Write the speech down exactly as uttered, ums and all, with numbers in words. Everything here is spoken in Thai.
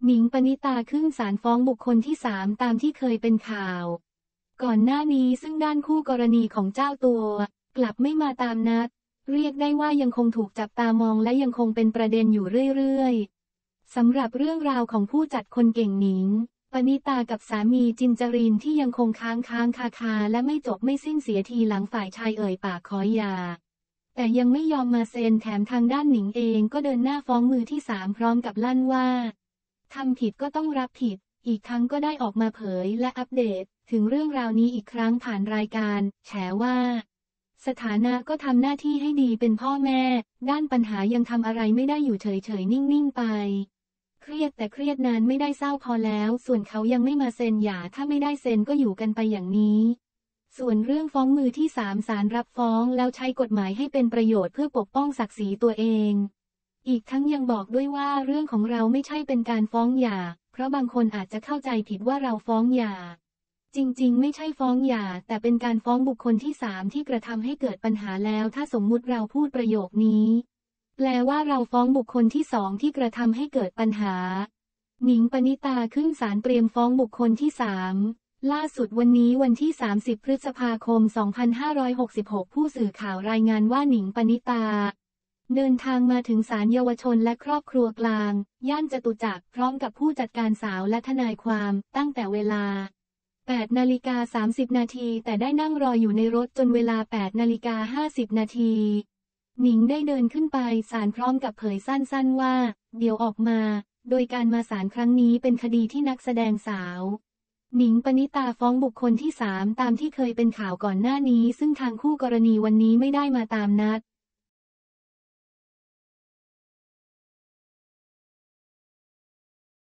หนิงปณิตาขึ้นศาลฟ้องบุคคลที่สามตามที่เคยเป็นข่าวก่อนหน้านี้ซึ่งด้านคู่กรณีของเจ้าตัวกลับไม่มาตามนัดเรียกได้ว่ายังคงถูกจับตามองและยังคงเป็นประเด็นอยู่เรื่อยๆสำหรับเรื่องราวของผู้จัดคนเก่งหนิงปณิตากับสามีจินจรินที่ยังคงค้างค้างคาคาและไม่จบไม่สิ้นเสียทีหลังฝ่ายชายเอ่ยปากขอหย่าแต่ยังไม่ยอมมาเซ็นแถมทางด้านหนิงเองก็เดินหน้าฟ้องมือที่สามพร้อมกับลั่นว่าทำผิดก็ต้องรับผิดอีกทั้งก็ได้ออกมาเผยและอัปเดตถึงเรื่องราวนี้อีกครั้งผ่านรายการแฉว่าสถานะก็ทำหน้าที่ให้ดีเป็นพ่อแม่ด้านปัญหายังทำอะไรไม่ได้อยู่เฉยๆนิ่งๆไปเครียดแต่เครียดนานไม่ได้เศร้าพอแล้วส่วนเขายังไม่มาเซ็นหย่าถ้าไม่ได้เซ็นก็อยู่กันไปอย่างนี้ส่วนเรื่องฟ้องมือที่สามศาลรับฟ้องแล้วใช้กฎหมายให้เป็นประโยชน์เพื่อปกป้องศักดิ์ศรีตัวเองอีกทั้งยังบอกด้วยว่าเรื่องของเราไม่ใช่เป็นการฟ้องหย่าเพราะบางคนอาจจะเข้าใจผิดว่าเราฟ้องหย่าจริงๆไม่ใช่ฟ้องหย่าแต่เป็นการฟ้องบุคคลที่สามที่กระทำให้เกิดปัญหาแล้วถ้าสมมุติเราพูดประโยคนี้แปลว่าเราฟ้องบุคคลที่สองที่กระทำให้เกิดปัญหาหนิงปณิตาขึ้นศาลเตรียมฟ้องบุคคลที่สามล่าสุดวันนี้วันที่สามสิบพฤษภาคมสองพันห้าร้อยหกสิบหกผู้สื่อข่าวรายงานว่าหนิงปณิตาเดินทางมาถึงศาลเยาวชนและครอบครัวกลางย่านจตุจักรพร้อมกับผู้จัดการสาวและทนายความตั้งแต่เวลาแปดนาฬิกาสามสิบนาทีแต่ได้นั่งรออยู่ในรถจนเวลาแปดนาฬิกาห้าสิบนาทีหนิงได้เดินขึ้นไปศาลพร้อมกับเผยสั้นๆว่าเดี๋ยวออกมาโดยการมาศาลครั้งนี้เป็นคดีที่นักแสดงสาวหนิงปณิตาฟ้องบุคคลที่สามตามที่เคยเป็นข่าวก่อนหน้านี้ซึ่งทางคู่กรณีวันนี้ไม่ได้มาตามนัด